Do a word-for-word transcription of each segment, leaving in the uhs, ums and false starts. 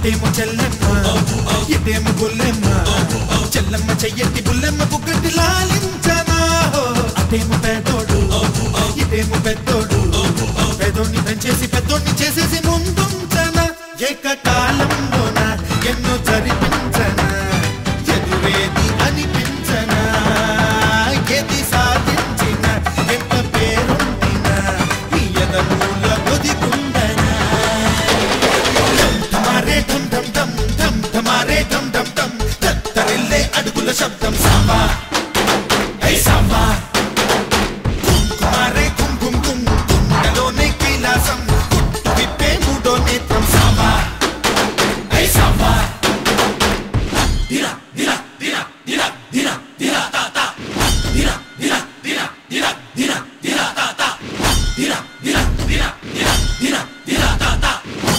అటేమో చెల్లెమ్మ ఇటేమో బుల్లెమ్మ చెల్లెమ్మ చెయ్యట్టి బుల్లెమ్మ బుగ్గట్టి లాలించనా అటేమో పెద్దోడు ఇటేమో పెద్దోడు పెద్దోడిని పెంచేసి పెద్దోడిని చేసేసి ముందుంచనా ఏకకాలంలోన ఎన్నో జరిపించనా ఎదురేది అనిపించనా ఏది సాధించిన ఎంత పేరుండినా ఈ ఎదమూల ఒదిగుండనా ధమారే ధమ్ ధమ్ ధమ్ ధమ్ ధమారే ధమ్ ధమ్ ధమ్ తత్తరిల్లే అడుగుల శబ్దం సాంబా ఐ సాంబా కుంకుమారే కుంకుమ కుంకుమ కుండలోనే కైలాసం గుట్టు విప్పే మూడో నేత్రం సాంబా ఐ సాంబా దిరా దిరా దిరా దిరా దిరా దిరా తాతా దిరా దిరా దిరా దిరా దిరా దిరా తాతా దిరా దిరా దిరా దిరా దిరా దిరా తాతా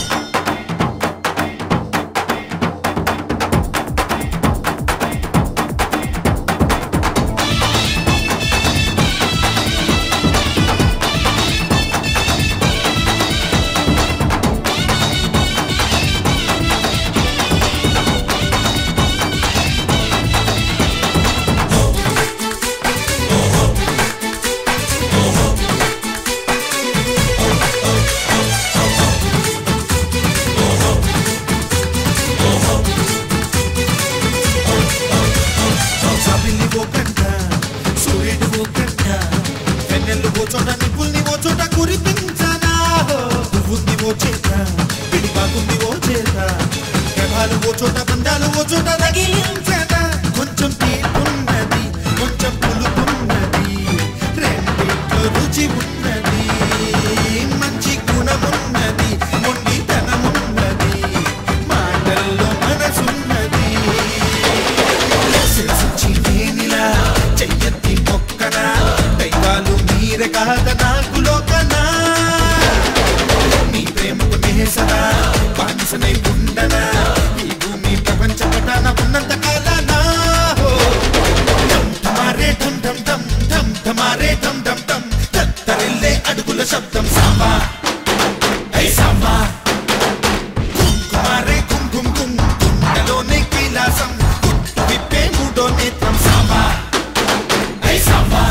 కొంచెం తీపున్నది కొంచెం పులుపున్నది రెండిట్లో రుచి ఉన్నది మంచి గుణమున్నది మొండితనమున్నది మాటల్లో మనసున్నది శిరసించి నేనిలా చెయ్యెత్తి మొక్కనా దైవాలు మీరే కాద నాకు లోకనా నీ ప్రేమకు నేసరా బానిసనై ఉండనా ఈ భూమి ప్రపంచ పటాన ఉన్నంత కాలానా ధమారే ధమ్ ధమ్ ధమ్ ధమ్ ధమారే ధమ్ ధమ్ ధమ్ తత్తరిల్లే అడుగుల శబ్దం సాంబా ఐ సాంబా కుంకుమారే కుంకుమ కుంకుమ కుండలోనే కైలాసం గుట్టు విప్పే మూడో నేత్రం సాంబా ఐ సాంబా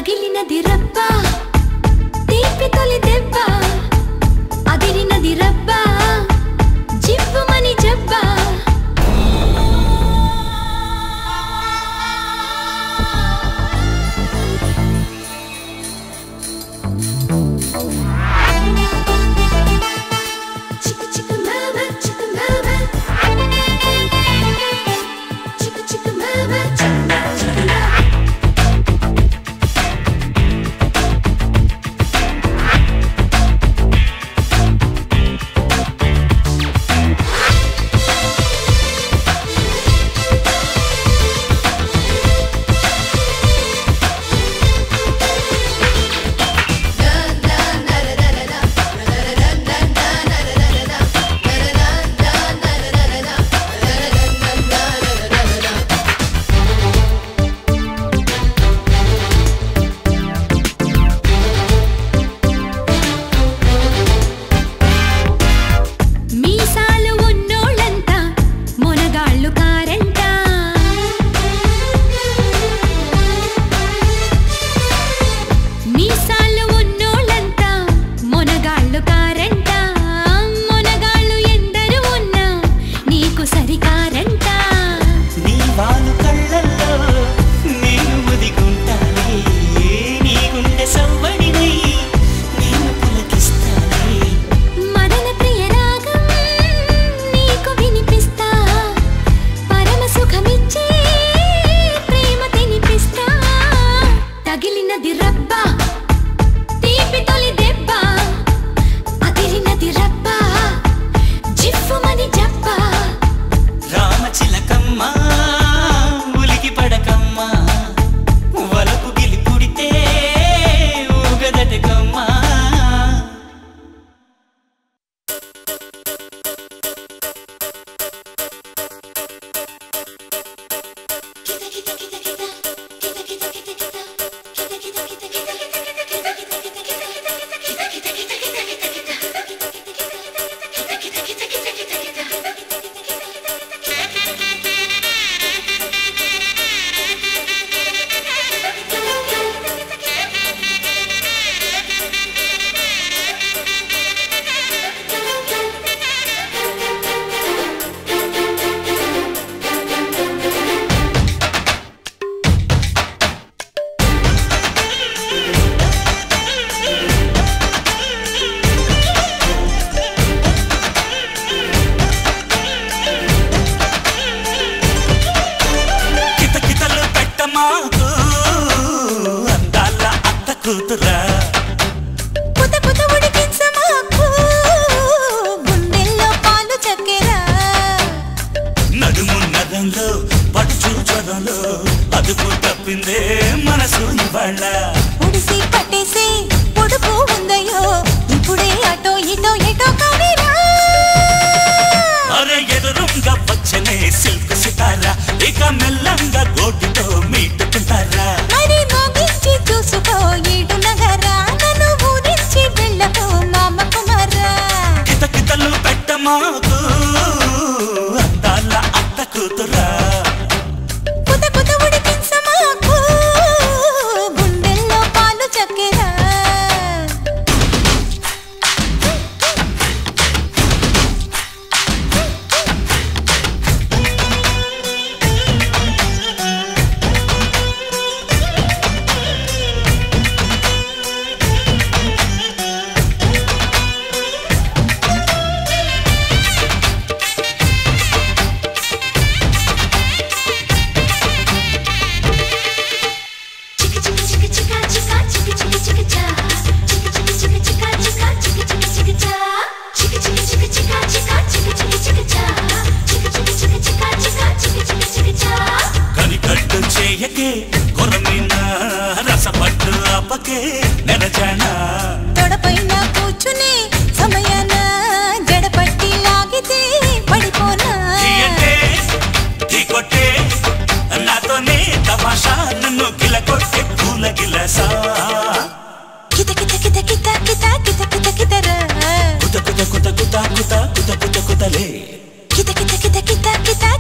తగిలినది రబ్బా తీపి తొలి దెబ్బ అదిరినది రబ్బా జివ్వుమని జబ్బా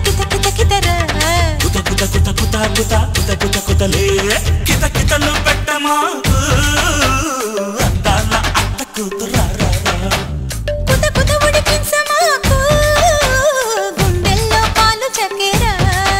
కుత కుత కుత కుత కుత కుత కుతలే కిత కితలు పెట్ట పెట్టమాకు అందాల అత్త కూతురా కుత కుత ఉడికించమాకు గుండెల్లో పాలు చక్కెర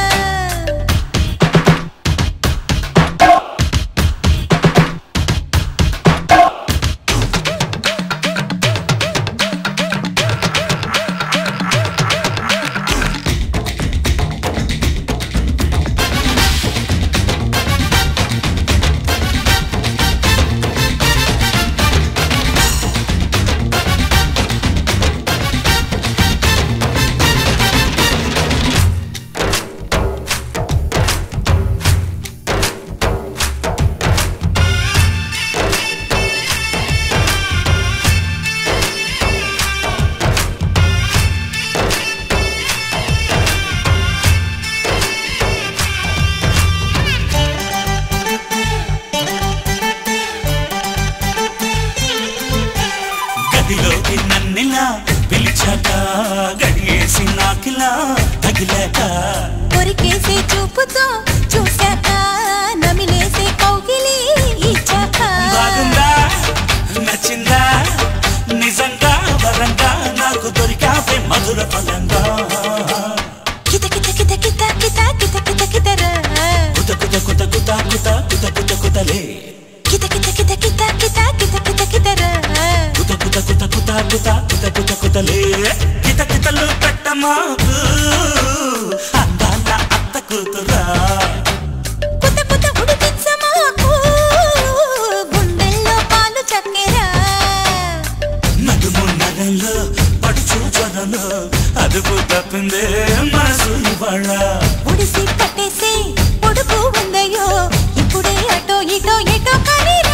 గదిలోకి నన్నిలా పిలిచాక గడియేసి నాకిలా తగిలాక కొరికేసే చూపుతో చూశాక నమిలేసే కౌగిలి ఇచ్చాక బాగుందా నచ్చిందా నిజంగా వరంగా నాకు దొరికావే మధుర ఫలంగా కిత కిత కిత కిత కిత కిత కిత కితరా కుత కుత కుత కుత కుత కుత కుత కుతలే కిత కిత కిత కిత కిత కిత కిత కితరా కుత కుత కుత కుత కుత కుత కుత కుతలే కిత కితలు పెట్టమాకు అందాల అత్త కూతురా కుత కుత ఉడికించమాకు గుండెల్లో పాలు చక్కెర నడుము నగంలో పడుచు జ్వరంలో అదుపు తప్పిందే మనసు ఇవాళ ఉడిసి పట్టేసి ఉడుకు ఉందయ్యో ఇప్పుడే అటో ఇటో ఎటో కనిరా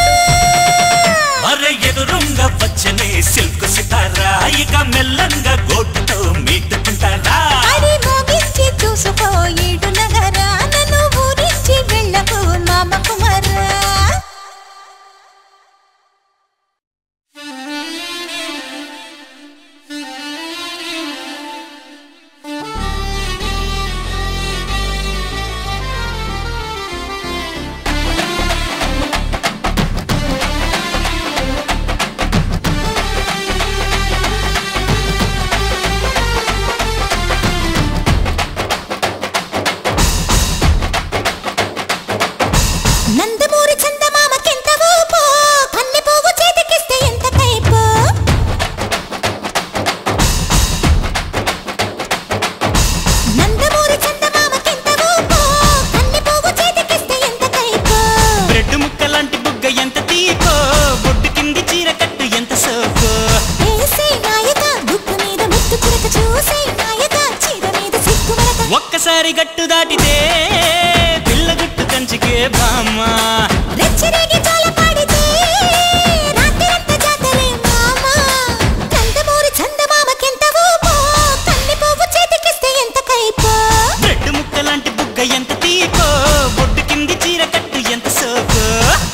అరే ఎదురుంగా వచ్చనే సిల్క్ సితారా ఇక మెల్లంగా గోటుతో మీటుకుంటారా అది మోగించి చూసుకో ఏడు నగరా నన్ను ఊరించి వెళ్ళకు మామ కుమారా నందమూరి చందమామకెంత ఊపో కన్నె పువ్వు చేతికిస్తే ఎంత కైపో నందమూరి చందమామకెంత ఊపో కన్నె పువ్వు చేతికిస్తే ఎంత కైపో బ్రెడ్ ముక్కలాంటి బుగ్గ ఎంత తీపో బొడ్డు కింది చీర కట్టు ఎంత సోకో వేసే నాయక బుగ్గ మీద ముత్తు చిరక చూసే నాయక చీర మీద సిగ్గు మరక ఒక్కసారి గట్టు దాటితే పిల్ల గుట్టు కంచికే బామ్మ రెచ్చరేగి చాల పాడితే రాత్రంతా జాతరే మామ నందమూరి చందమామకెంత ఊపో కన్నె పువ్వు చేతికిస్తే ఎంత కైపో బ్రెడ్ ముక్కలాంటి బుగ్గ ఎంత తీపో బొడ్డు కింది చీర కట్టు ఎంత సోకో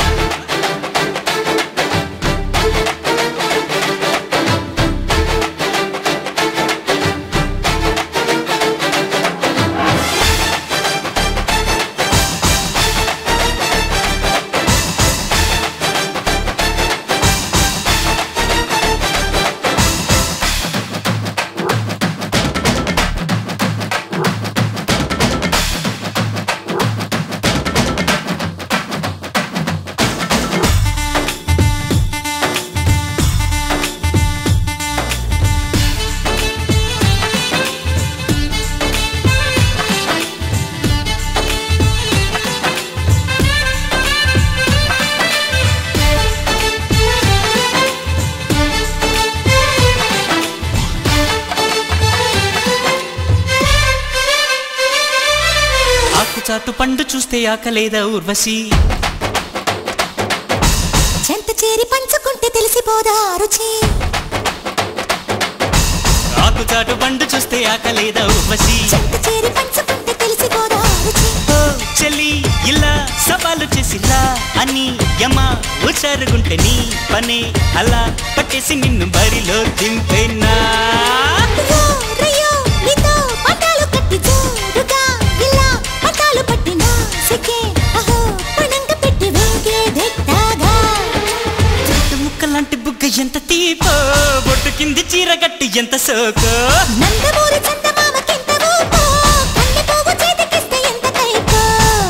చాటు పండు చూస్తే ఆకలేదా ఊర్వశి చెంత చేరి పంచుకుంటే తెలిసిపోదా రుచి ఆకు చాటు పండు చూస్తే ఆకలేదా ఊర్వశి చెంత చేరి పంచుకుంటే తెలిసిపోదా రుచి ఓ చెలి ఇలా సవాలు చేసిలా అని యమ ఉచారుగుంటే నీ పనే అలా పట్టేసి నిన్ను బరిలో దింపేనా రయ్యో, రయ్యో, నీతో పట్టాలు కట్టి జోరుగా ఇలా పట్టాలు పట్టినా సికే అహో పణంగా పెట్టి వేగేనా ఎంత సోకో నందమూరి చందమామకెంత ఊపో కన్నె పువ్వు చేతికిస్తే ఎంత కైపో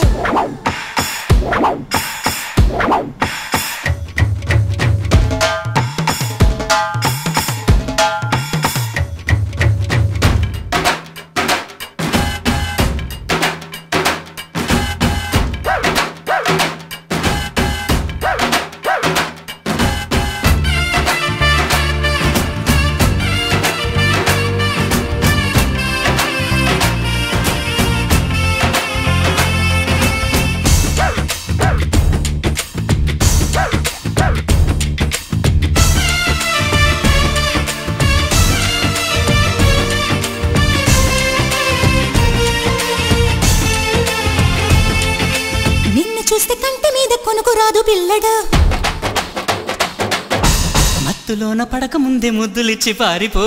చూస్తే కంటి మీద కొనుకు రాదు పిల్లడు మత్తులోన పడక ముందే ముద్దులిచ్చి పారిపో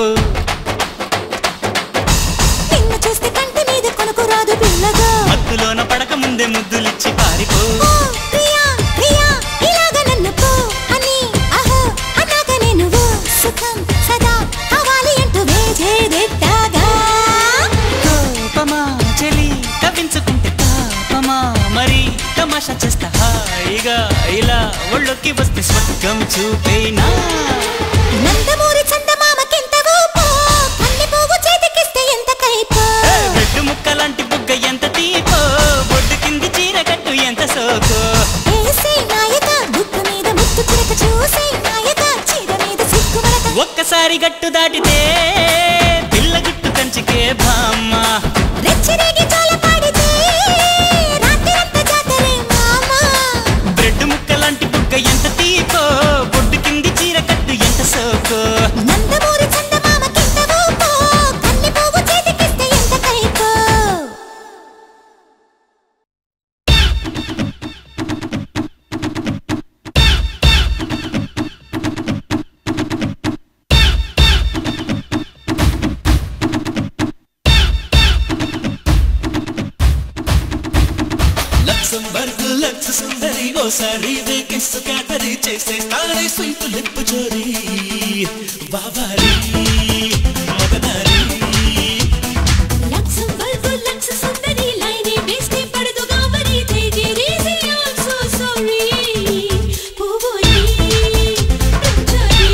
నిన్ను చూస్తే కంటి మీద కొనుకు రాదు పిల్లడు మత్తులోన పడక ముందే ముద్దులిచ్చి పారిపో ఓ ప్రియా ప్రియా ఇలాగ నన్ను పో అని అహో అన్నాక నేను ఓ సుఖం సదా కావాలి అంటూ వేజేదెట్టాగా కోపమా చెలి కవించుకుంటే తాపమా మరి తమాషా చేస్తా హాయిగా ఇలా ఒళ్ళొక్కి వస్తే స్వర్గం చూపేనా నందమూరి చందమామకెంత ఊపో కన్నె పువ్వు చేతికిస్తే ఎంత కైపో రెడ్డు ముక్కలాంటి బుగ్గ ఎంత తీపో బొడ్డు కింది చీర కట్టు ఎంత సోకో ఏసే నాయక బుగ్గ మీద ముద్దు చిరక చూసే నాయక చీర మీద సిగ్గుమరక ఒక్కసారి గట్టు దాటితే పిల్ల గుట్టు కంచికే బామ్మ రెచ్చిరేగి చాల పాడితే రాత్రంతా జాతరే మామా బ్రెడ్ ముక్కలాంటి బుగ్గ ఎంత తీపో బొడ్డు కింది చీర కట్టు ఎంత సోకో నందమూరి చందమామకెంత ఊపో కన్నె పువ్వు చేతికిస్తే ఎంత కైపో లక్సంబర్గ్ లక్స్ సుందరి ఓసారి వేకిస్సు క్యాటరీ చేసే తానే స్వీట్ లిప్ చోరీ బాబారి మగనారి లక్సంబర్గ్ లక్స్ సుందరి లైనే బేస్తే పడదు గావరి తేజీ రేసి ఐమ్ సో సారీ పువ్వుని రుచారి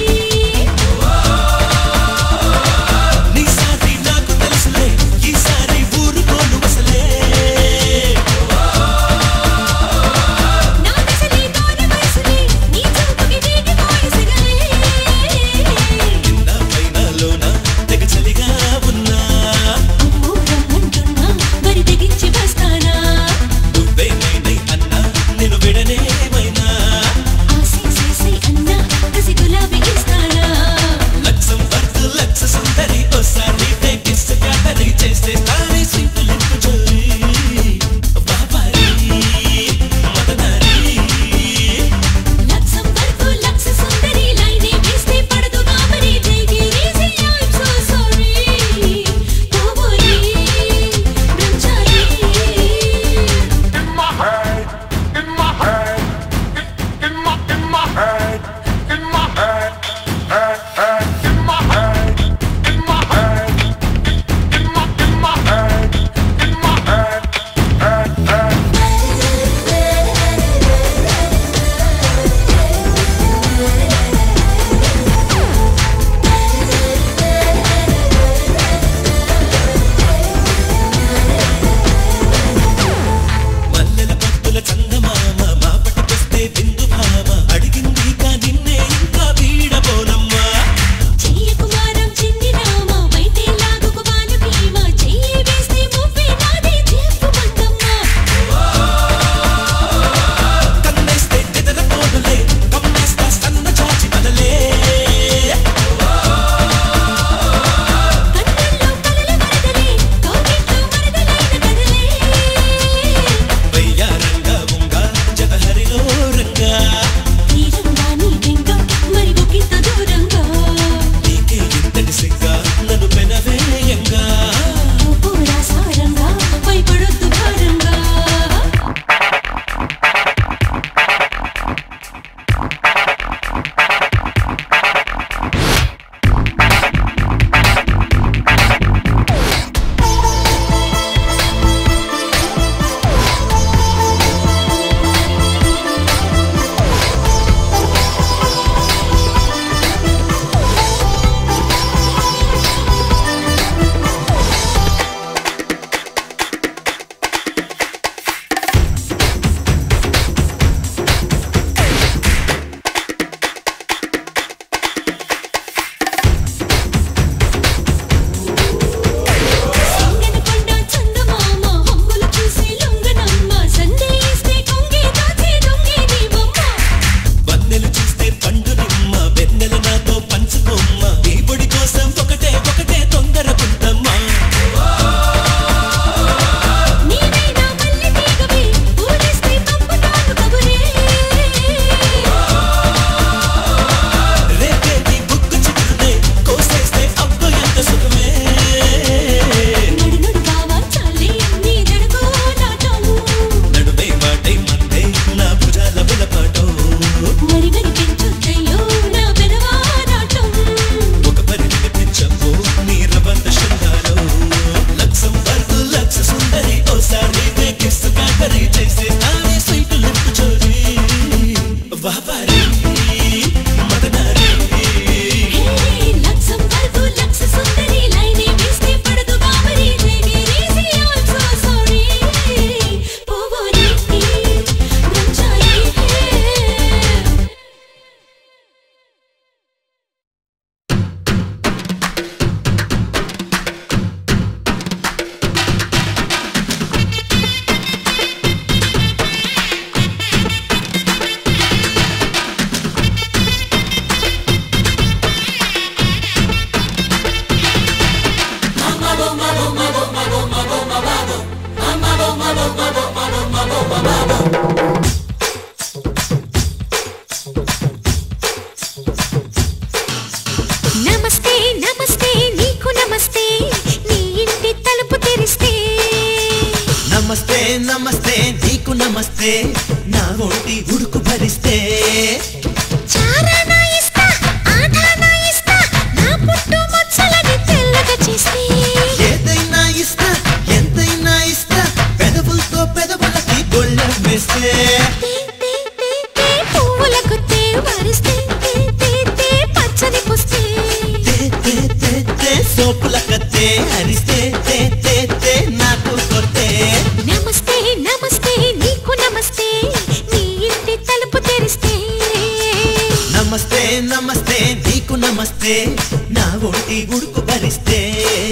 నీ సారి నాకు తెలుసులే ఈసారి ఊరుకోను అసలే నా దశని తోని వయసుని నీ చూపుకి వీటి వాయిసగలే నాపై సుబాబారి మదనారి లక్షం పడుతూ లక్ష సుందరి లైనే వేస్తే పడదు బాబరి జేబీ రీజీ ఐమ్ సో సారీ పోవోరి బ్రహ్మచారి నమస్తే నమస్తే నీకు నమస్తే నీ ఇంటి తలుపు తెరిస్తే నమస్తే నమస్తే నీకు నమస్తే నా ఒంటి ఉడుకు భరిస్తే చారానా ఇస్తా ఆధానా ఇస్తా నా పుట్టు మచ్చలని తెల్లగా చేస్తే ఏదైనా ఇస్తా ఎంతైనా ఇస్తా పెదవులతో పెదవులకి గొళ్ళెం వేస్తే తే, తే, తే, తే, పువ్వులకు తే వరిస్తే తే, తే, తే, పచ్చని పుస్తే తే తే తే తే సోపుల కత్తే అరిస్తే తే తే తే నాకు కొత్తే నమస్తే నమస్తే నీకు నమస్తే నీ ఇంటి తలుపు తెరిస్తే నమస్తే నమస్తే నీకు నమస్తే నా ఒంటి ఉడుకు భరిస్తే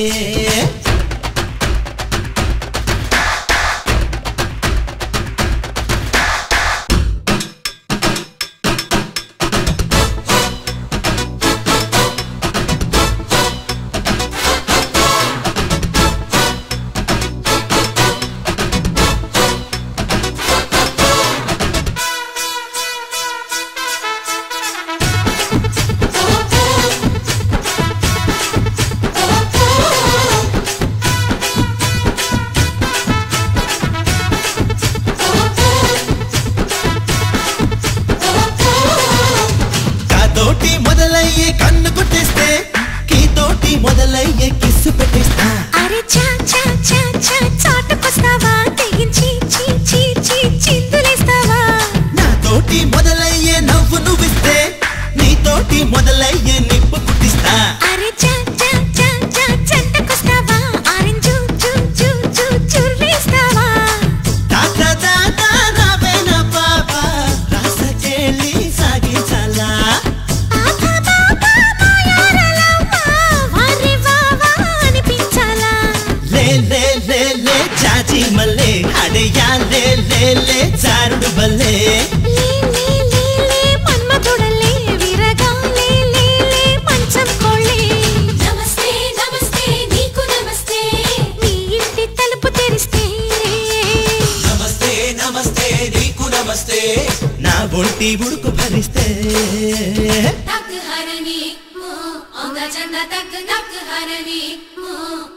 కాతోటి మొదలయ్యే కన్ను కొట్టేస్తే కీతోటి మొదలయ్యే కిస్సు పెట్టేస్తా అరే చా చా చా చా చాటుకొస్తావా తెగించి చీ చీ చీ చిందులేస్తావా నాతోటి మొదలయ్యే నవ్వు నువ్విస్తే నీతోటి మొదలయ్యే నిప్పు పుట్టిస్తా అరే చా చా చా చా చెంటకొస్తావా ఆరెంజు జూ జూ జూ చుర్రేస్తావా తాత తాత రావేనా పాపా రాసకేళి సాగించాలా ఆపా బాబా మాయారలమ్మా వారే వావా అనిపించాలా లే లే లే లే చాచి మల్లే అడయా లే లే లే చారుడు బల్లే లే లే లే లే మన్మధుడలే విరగా లే లే లే మంచం కోళ్ళే నమస్తే నమస్తే నీకు నమస్తే నీ ఇంటి తలుపు తెరిస్తే నమస్తే నమస్తే నీకు నమస్తే నా ఒంటి ఉడుకు భరిస్తే తక్ హరణి మో ఔందా చందా తక్ నక్ హరణి మో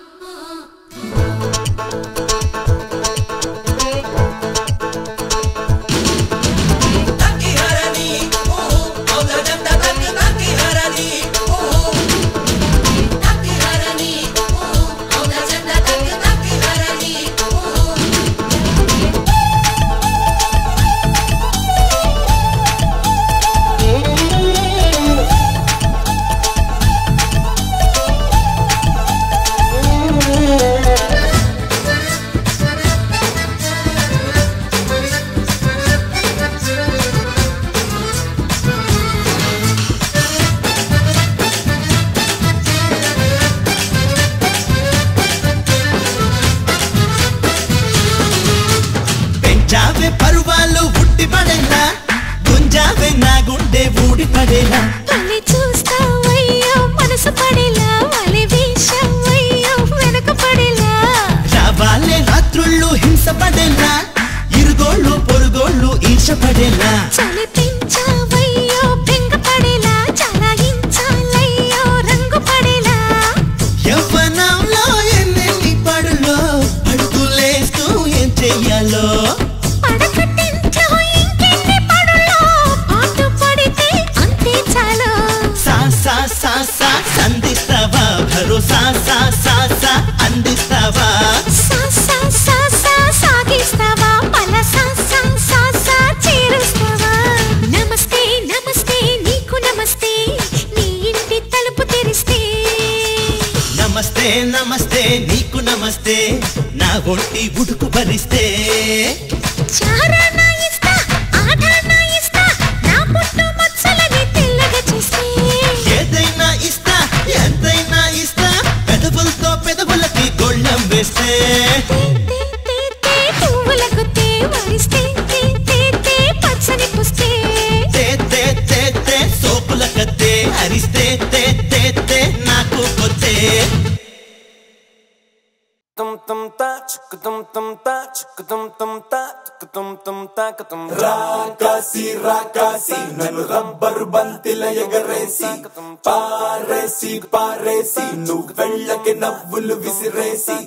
తక్కి హరణి ఓ ఔదా జంట తక్కి తక్కి హరణి ఓ తక్ హరణి మో ఔందా చందా తక్ తక్ హరణి మో పెంచావే పరువాలు ఉట్టి పడేలా గుంజావే నా గుండె ఊడి పడేలా తల్లి చూస్తావయ్యో మనసు పడేలా వలి వేషవయ్యో వెనక పడేలా రావాలే రాత్రుళ్ళు హింస పడేలా ఇరుగోళ్ళు పొరుగోళ్ళు ఈర్ష పడేలా చలి పెంచావయ్యో బెంగ పడేలా చలాయించాలయ్యో రంగు పడేలా యవ్వనంలో ఎన్నెన్ని పడులో అడుగులేస్తూ ఏం చెయ్యాలో పడకటింట్లో ఇంకెన్ని పడులో పాటు పడితే అంతే చాలు సా సా సా సా సంధిస్తావా భరోసా సా సా సా అందిస్తావా సా సా సా సా సాగిస్తావా పల సా సా సా సా చేరుస్తావా నమస్తే నీకు నమస్తే నా ఒంటి ఉడుకు భరిస్తే చారానా ఇస్తా ఆటానా ఇస్తా నా పుట్టు మచ్చలని తెల్లగా చేస్తే ఏదైనా ఇస్తా ఎంతైనా ఇస్తా పెదవులతో పెదవులకి గొళ్ళం వేస్తే పువ్వులకు తే వరిస్తే పచ్చని పుస్తే సోపుల కత్తే అరిస్తే తే తే తే నాకు కొత్తే tum tum ta chuk tum tum ta chuk tum tum ta chuk tum tum ta tum rakasi rakasi nanu rubber bantila egaresi paresi paresi nu vellake navvulu visiresi